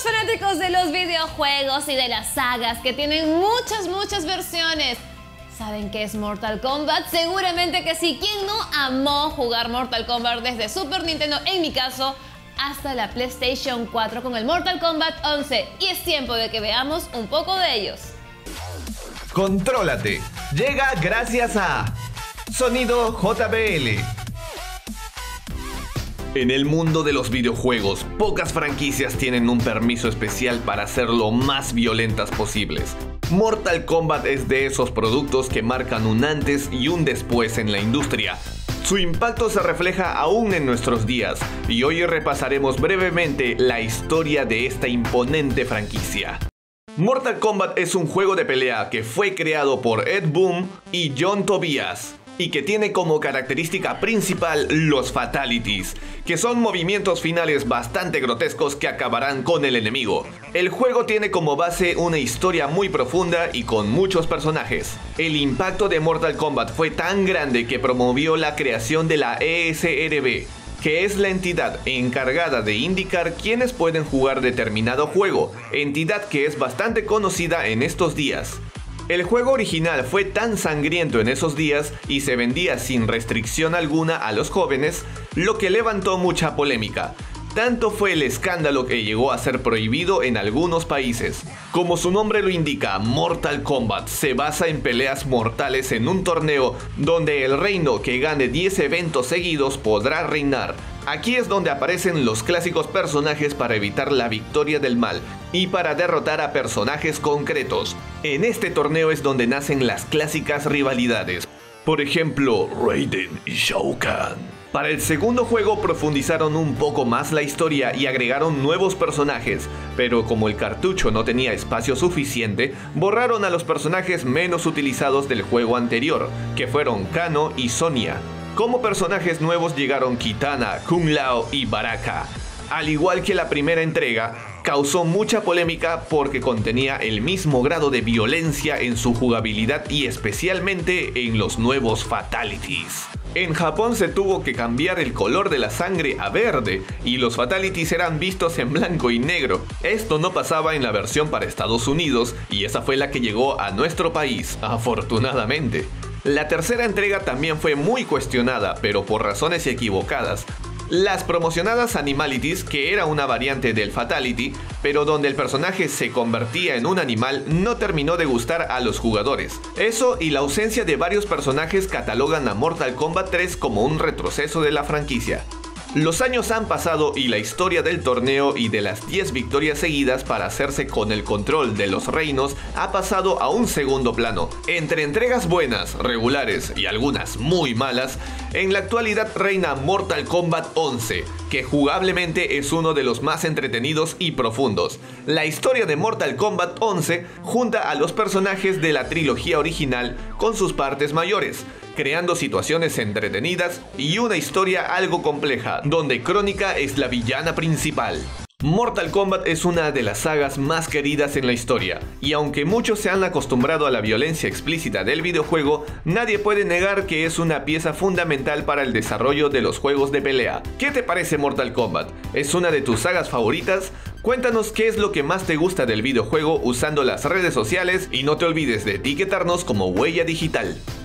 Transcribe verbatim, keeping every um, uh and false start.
fanáticos de los videojuegos y de las sagas que tienen muchas, muchas versiones, ¿saben qué es Mortal Kombat? Seguramente que sí. ¿Quién no amó jugar Mortal Kombat desde Super Nintendo, en mi caso, hasta la PlayStation cuatro con el Mortal Kombat once? Y es tiempo de que veamos un poco de ellos. Contrólate. Llega gracias a Sonido J B L. En el mundo de los videojuegos, pocas franquicias tienen un permiso especial para ser lo más violentas posibles. Mortal Kombat es de esos productos que marcan un antes y un después en la industria. Su impacto se refleja aún en nuestros días, y hoy repasaremos brevemente la historia de esta imponente franquicia. Mortal Kombat es un juego de pelea que fue creado por Ed Boon y John Tobias, y que tiene como característica principal los Fatalities, que son movimientos finales bastante grotescos que acabarán con el enemigo. El juego tiene como base una historia muy profunda y con muchos personajes. El impacto de Mortal Kombat fue tan grande que promovió la creación de la E S R B, que es la entidad encargada de indicar quiénes pueden jugar determinado juego, entidad que es bastante conocida en estos días. El juego original fue tan sangriento en esos días y se vendía sin restricción alguna a los jóvenes, lo que levantó mucha polémica. Tanto fue el escándalo que llegó a ser prohibido en algunos países. Como su nombre lo indica, Mortal Kombat se basa en peleas mortales en un torneo donde el reino que gane diez eventos seguidos podrá reinar. Aquí es donde aparecen los clásicos personajes para evitar la victoria del mal y para derrotar a personajes concretos. En este torneo es donde nacen las clásicas rivalidades. Por ejemplo, Raiden y Shao Kahn. Para el segundo juego profundizaron un poco más la historia y agregaron nuevos personajes, pero como el cartucho no tenía espacio suficiente, borraron a los personajes menos utilizados del juego anterior, que fueron Kano y Sonya. Como personajes nuevos llegaron Kitana, Kung Lao y Baraka. Al igual que la primera entrega, causó mucha polémica porque contenía el mismo grado de violencia en su jugabilidad y especialmente en los nuevos Fatalities. En Japón se tuvo que cambiar el color de la sangre a verde y los Fatalities eran vistos en blanco y negro. Esto no pasaba en la versión para Estados Unidos y esa fue la que llegó a nuestro país, afortunadamente. La tercera entrega también fue muy cuestionada, pero por razones equivocadas. Las promocionadas Animalities, que era una variante del Fatality, pero donde el personaje se convertía en un animal, no terminó de gustar a los jugadores. Eso y la ausencia de varios personajes catalogan a Mortal Kombat tres como un retroceso de la franquicia. Los años han pasado y la historia del torneo y de las diez victorias seguidas para hacerse con el control de los reinos ha pasado a un segundo plano. Entre entregas buenas, regulares y algunas muy malas, en la actualidad reina Mortal Kombat once, que jugablemente es uno de los más entretenidos y profundos. La historia de Mortal Kombat once junta a los personajes de la trilogía original con sus partes mayores, creando situaciones entretenidas y una historia algo compleja, donde Crónica es la villana principal. Mortal Kombat es una de las sagas más queridas en la historia, y aunque muchos se han acostumbrado a la violencia explícita del videojuego, nadie puede negar que es una pieza fundamental para el desarrollo de los juegos de pelea. ¿Qué te parece Mortal Kombat? ¿Es una de tus sagas favoritas? Cuéntanos qué es lo que más te gusta del videojuego usando las redes sociales y no te olvides de etiquetarnos como Huella Digital.